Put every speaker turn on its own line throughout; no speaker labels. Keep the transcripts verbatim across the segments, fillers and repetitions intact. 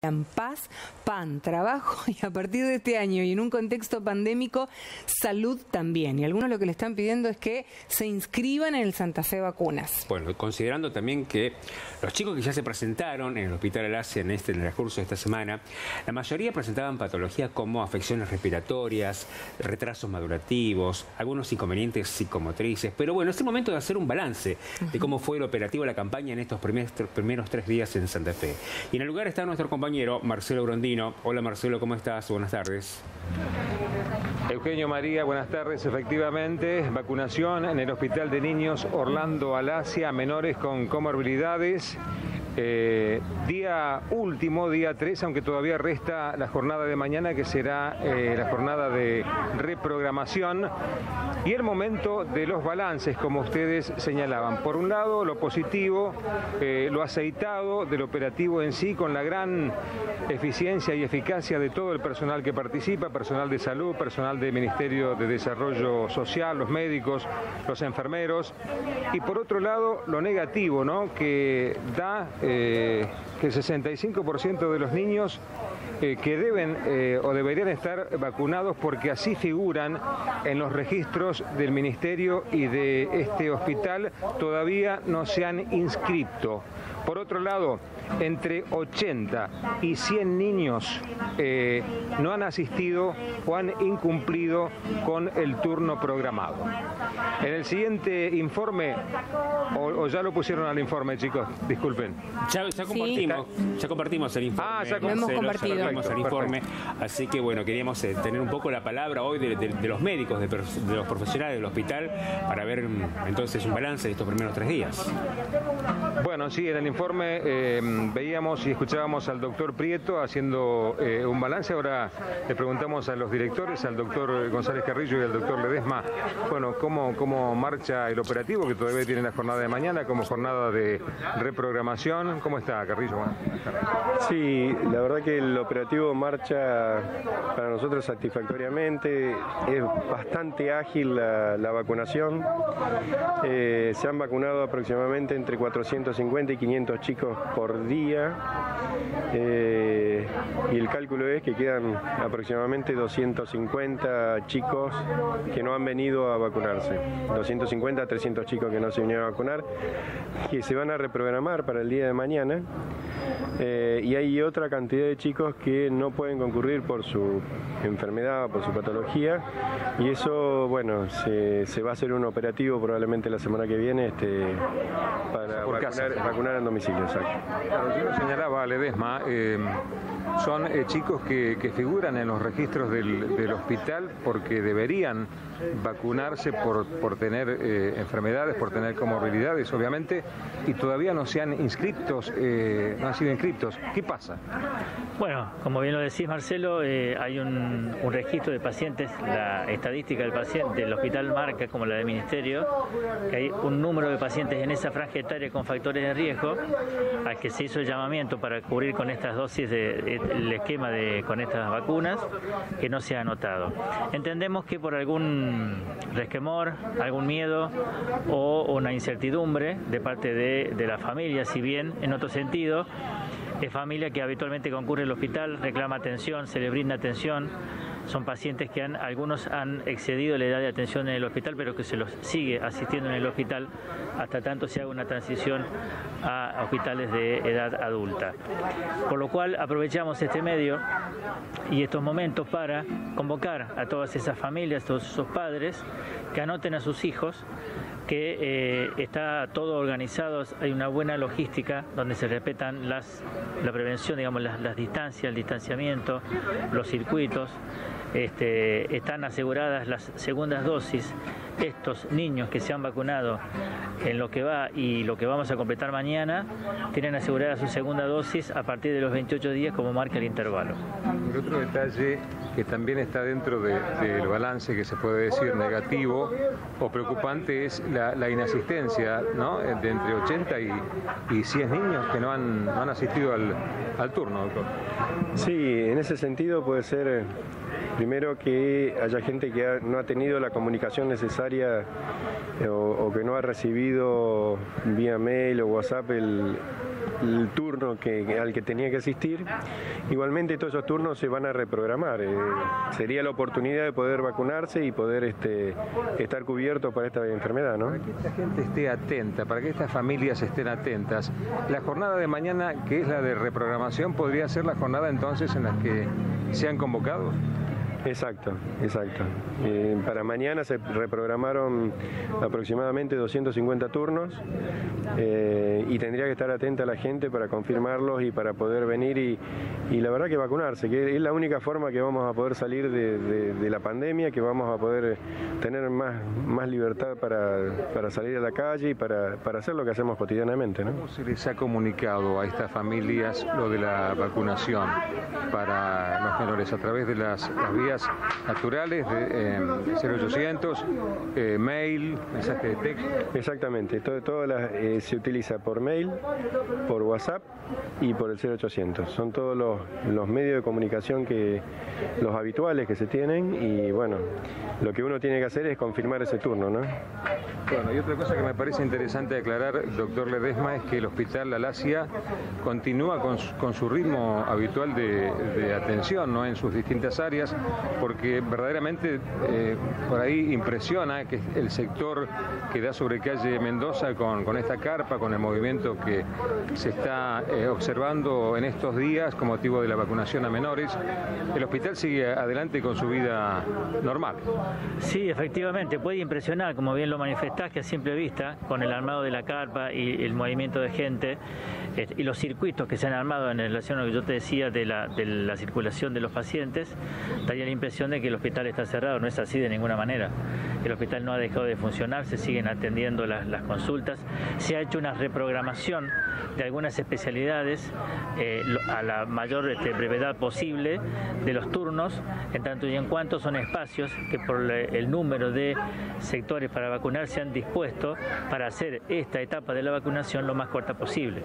en paz, pan, trabajo y a partir de este año y en un contexto pandémico, salud también. Y algunos lo que le están pidiendo es que se inscriban en el Santa Fe Vacunas.
Bueno, considerando también que los chicos que ya se presentaron en el Hospital Alasia en este en el transcurso de esta semana, la mayoría presentaban patologías como afecciones respiratorias, retrasos madurativos, algunos inconvenientes psicomotrices. Pero bueno, es el momento de hacer un balance de cómo fue el operativo de la campaña en estos primeros, primeros tres días en Santa Fe. Y en el lugar está nuestro compañero Marcelo Brondino. Hola Marcelo, ¿cómo estás? Buenas tardes.
Eugenio, María, buenas tardes. Efectivamente, vacunación en el Hospital de Niños Orlando Alasia a menores con comorbilidades. Eh, día último, día tres, aunque todavía resta la jornada de mañana, que será eh, la jornada de reprogramación y el momento de los balances, como ustedes señalaban. Por un lado, lo positivo, eh, lo aceitado del operativo en sí, con la gran eficiencia y eficacia de todo el personal que participa, personal de salud, personal del Ministerio de Desarrollo Social, los médicos, los enfermeros. Y por otro lado, lo negativo, ¿no?, que da Eh, que el sesenta y cinco por ciento de los niños eh, que deben eh, o deberían estar vacunados, porque así figuran en los registros del Ministerio y de este hospital, todavía no se han inscrito. Por otro lado, entre ochenta y cien niños eh, no han asistido o han incumplido con el turno programado. En el siguiente informe, o, o ya lo pusieron al informe, chicos, disculpen.
Ya, ya compartimos, sí. ya compartimos el informe.
Ah, ya lo hemos compartido.
Ya compartimos el informe, así que bueno, queríamos eh, tener un poco la palabra hoy de, de, de los médicos, de, de los profesionales del hospital, para ver entonces un balance de estos primeros tres días.
Bueno, sí, en el informe eh, veíamos y escuchábamos al doctor Prieto haciendo eh, un balance. Ahora le preguntamos a los directores, al doctor González Carrillo y al doctor Ledesma, bueno, cómo, cómo marcha el operativo, que todavía tiene la jornada de mañana como jornada de reprogramación. ¿Cómo está, Carrillo? Bueno,
sí, la verdad que el operativo marcha para nosotros satisfactoriamente. Es bastante ágil la, la vacunación. Eh, se han vacunado aproximadamente entre cuatrocientos cincuenta y quinientos chicos por día, eh, y el cálculo es que quedan aproximadamente doscientos cincuenta chicos que no han venido a vacunarse, doscientos cincuenta a trescientos chicos que no se vinieron a vacunar, que se van a reprogramar para el día de mañana. Eh, y hay otra cantidad de chicos que no pueden concurrir por su enfermedad, por su patología, y eso, bueno, se, se va a hacer un operativo probablemente la semana que viene este, para vacunar, vacunar en domicilio. Exacto.
Claro, yo lo señalaba a Ledesma, eh, son eh, chicos que, que figuran en los registros del, del hospital porque deberían vacunarse por, por tener eh, enfermedades, por tener comorbilidades, obviamente, y todavía no se han inscritos, eh, no han sido inscritos. ¿Qué pasa?
Bueno, como bien lo decís, Marcelo, eh, hay un, un registro de pacientes, la estadística del paciente del hospital marca, como la del Ministerio, que hay un número de pacientes en esa franja etaria con factores de riesgo, al que se hizo el llamamiento para cubrir con estas dosis de, de, el esquema de con estas vacunas, que no se ha anotado. Entendemos que por algún resquemor, algún miedo o una incertidumbre de parte de, de la familia, si bien en otro sentido es familia que habitualmente concurre al hospital, reclama atención, se le brinda atención. Son pacientes que han, algunos han excedido la edad de atención en el hospital, pero que se los sigue asistiendo en el hospital hasta tanto se haga una transición a hospitales de edad adulta. Por lo cual aprovechamos este medio y estos momentos para convocar a todas esas familias, todos esos padres, que anoten a sus hijos, que eh, está todo organizado, hay una buena logística donde se respetan las, la prevención, digamos, las, las distancias, el distanciamiento, los circuitos, este, están aseguradas las segundas dosis. Estos niños que se han vacunado en lo que va y lo que vamos a completar mañana tienen asegurada su segunda dosis a partir de los veintiocho días, como marca el intervalo.
El otro detalle que también está dentro de, del balance, que se puede decir negativo o preocupante, es la, la inasistencia, ¿no?, de entre ochenta y, y cien niños que no han, no han asistido al, al turno, doctor.
Sí, en ese sentido puede ser, primero, que haya gente que ha, no ha tenido la comunicación necesaria eh, o, o que no ha recibido vía mail o WhatsApp el, el turno que, al que tenía que asistir. Igualmente todos esos turnos se van a reprogramar. Eh, sería la oportunidad de poder vacunarse y poder este, estar cubierto para esta enfermedad, ¿no?
Para que esta gente esté atenta, para que estas familias estén atentas, la jornada de mañana, que es la de reprogramación, podría ser la jornada entonces en la que sean convocados.
Exacto, exacto. Eh, para mañana se reprogramaron aproximadamente doscientos cincuenta turnos eh, y tendría que estar atenta la gente para confirmarlos y para poder venir y, y la verdad que vacunarse, que es la única forma que vamos a poder salir de, de, de la pandemia, que vamos a poder tener más, más libertad para, para salir a la calle y para, para hacer lo que hacemos cotidianamente, ¿no?
¿Cómo se les ha comunicado a estas familias lo de la vacunación para los menores? ¿A través de las, las vías naturales de eh, cero ochocientos, eh, mail, mensaje de texto?
Exactamente, todo, todo la, eh, se utiliza por mail, por WhatsApp y por el cero ochocientos. Son todos los, los medios de comunicación que los habituales que se tienen y bueno, lo que uno tiene que hacer es confirmar ese turno, ¿no?
Bueno, y otra cosa que me parece interesante aclarar, doctor Ledesma, es que el Hospital La Lacia continúa con su, con su ritmo habitual de, de atención, ¿no?, en sus distintas áreas, porque verdaderamente eh, por ahí impresiona que el sector que da sobre calle Mendoza con, con esta carpa, con el movimiento que se está eh, observando en estos días con motivo de la vacunación a menores, el hospital sigue adelante con su vida normal.
Sí, efectivamente, puede impresionar, como bien lo manifestás, que a simple vista, con el armado de la carpa y el movimiento de gente eh, y los circuitos que se han armado en relación a lo que yo te decía de la, de la circulación de los pacientes, daría la impresión de que el hospital está cerrado. No es así de ninguna manera. El hospital no ha dejado de funcionar, se siguen atendiendo las, las consultas, se ha hecho una reprogramación de algunas especialidades eh, a la mayor este, brevedad posible de los turnos, en tanto y en cuanto son espacios que por el número de sectores para vacunar se han dispuesto para hacer esta etapa de la vacunación lo más corta posible.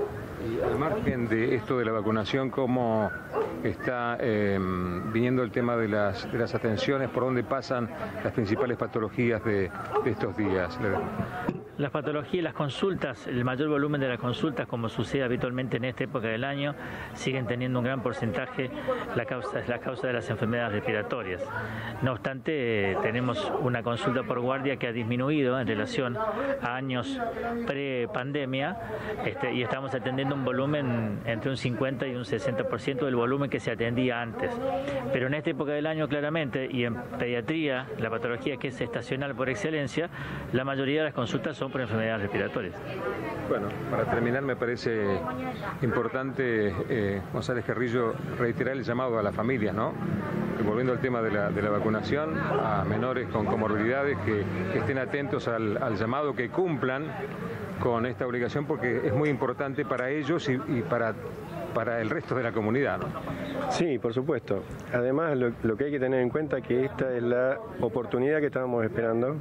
Y al margen de esto de la vacunación, ¿cómo está eh, viniendo el tema de las, de las atenciones? ¿Por dónde pasan las principales patologías de, de estos días?
Las patologías, las consultas, el mayor volumen de las consultas, como sucede habitualmente en esta época del año, siguen teniendo un gran porcentaje la causa, la causa de las enfermedades respiratorias. No obstante, eh, tenemos una consulta por guardia que ha disminuido en relación a años pre-pandemia este, y estamos atendiendo un volumen entre un cincuenta y un sesenta por ciento del volumen que se atendía antes. Pero en esta época del año, claramente, y en pediatría, la patología que es estacional por excelencia, la mayoría de las consultas son por enfermedades respiratorias.
Bueno, para terminar me parece importante, eh, González Carrillo, reiterar el llamado a las familias, ¿no? Que, volviendo al tema de la, de la vacunación, a menores con comorbilidades que, que estén atentos al, al llamado, que cumplan con esta obligación, porque es muy importante para ellos y, y para, para el resto de la comunidad, ¿no?
Sí, por supuesto. Además, lo, lo que hay que tener en cuenta es que esta es la oportunidad que estábamos esperando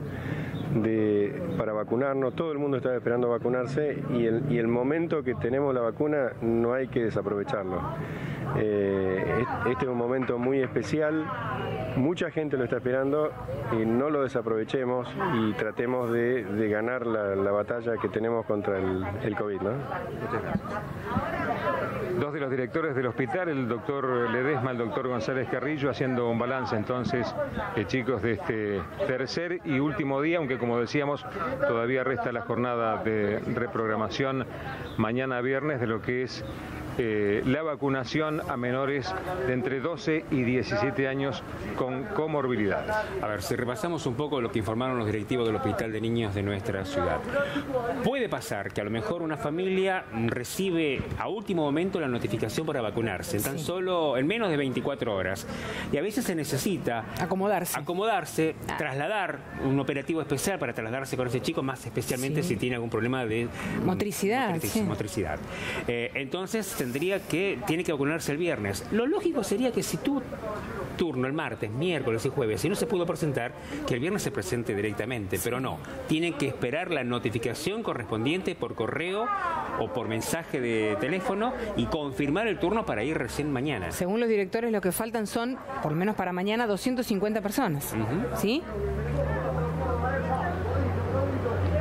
de, para vacunarnos. Todo el mundo estaba esperando vacunarse y el, y el momento que tenemos la vacuna no hay que desaprovecharlo. Eh, este es un momento muy especial, mucha gente lo está esperando y no lo desaprovechemos y tratemos de, de ganar la, la batalla que tenemos contra el, el COVID, ¿no?
Muchas gracias. Dos de los directores del hospital, el doctor Ledesma, el doctor González Carrillo, haciendo un balance entonces, eh, chicos, de este tercer y último día, aunque como decíamos, todavía resta la jornada de reprogramación mañana viernes de lo que es Eh, la vacunación a menores de entre doce y diecisiete años con comorbilidades.
A ver, si repasamos un poco lo que informaron los directivos del Hospital de Niños de nuestra ciudad. Puede pasar que a lo mejor una familia recibe a último momento la notificación para vacunarse, tan sí. solo en menos de veinticuatro horas. Y a veces se necesita
acomodarse,
acomodarse ah. trasladar un operativo especial para trasladarse con ese chico, más especialmente sí. si tiene algún problema de
motricidad.
motricidad.
Sí.
motricidad. Eh, entonces, tendría que, tiene que vacunarse el viernes. Lo lógico sería que si tu turno el martes, miércoles y jueves, si no se pudo presentar, que el viernes se presente directamente, sí. pero no, tienen que esperar la notificación correspondiente por correo o por mensaje de teléfono y confirmar el turno para ir recién mañana.
Según los directores, lo que faltan son, por lo menos para mañana, doscientas cincuenta personas, uh-huh. ¿sí?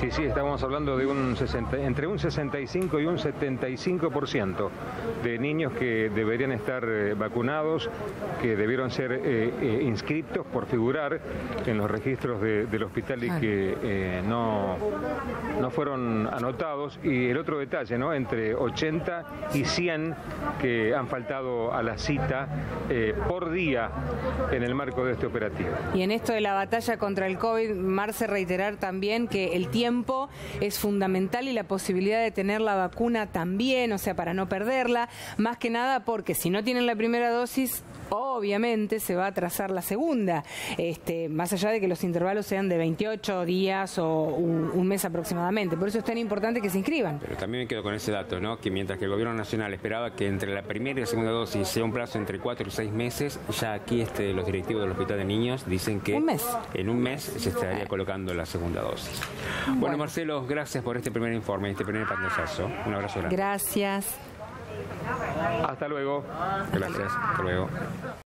Sí, sí, estamos hablando de un sesenta, entre un sesenta y cinco y un setenta y cinco por ciento de niños que deberían estar eh, vacunados, que debieron ser eh, eh, inscritos por figurar en los registros de, del hospital y que eh, no, no fueron anotados. Y el otro detalle, ¿no? Entre ochenta y cien que han faltado a la cita eh, por día en el marco de este operativo.
Y en esto de la batalla contra el COVID, Marce, reiterar también que el tiempo es fundamental y la posibilidad de tener la vacuna también, o sea, para no perderla, más que nada porque si no tienen la primera dosis, obviamente se va a atrasar la segunda, este, más allá de que los intervalos sean de veintiocho días o un, un mes aproximadamente. Por eso es tan importante que se inscriban.
Pero también me quedo con ese dato, ¿no? Que mientras que el gobierno nacional esperaba que entre la primera y la segunda dosis sea un plazo entre cuatro y seis meses, ya aquí este, los directivos del Hospital de Niños dicen que
un mes.
en un mes se estaría colocando la segunda dosis. Bueno, bueno, Marcelo, gracias por este primer informe, este primer pantallazo. Un abrazo grande.
Gracias.
Hasta luego.
Gracias. Hasta luego.